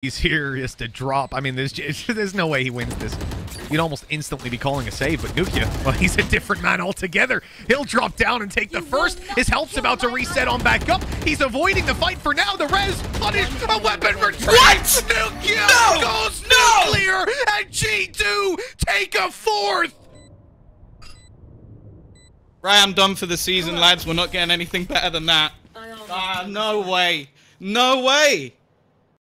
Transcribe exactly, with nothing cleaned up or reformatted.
He's here to drop. I mean, there's just, there's no way he wins this. You'd almost instantly be calling a save, but nukkye, well, he's a different man altogether. He'll drop down and take the first. His health's about to reset on back up. He's avoiding the fight for now. The res punish, a weapon retreat. What? nukkye No! goes No! nuclear, and G two take a fourth. Right, I'm done for the season, lads. We're not getting anything better than that. Ah, no way. No way.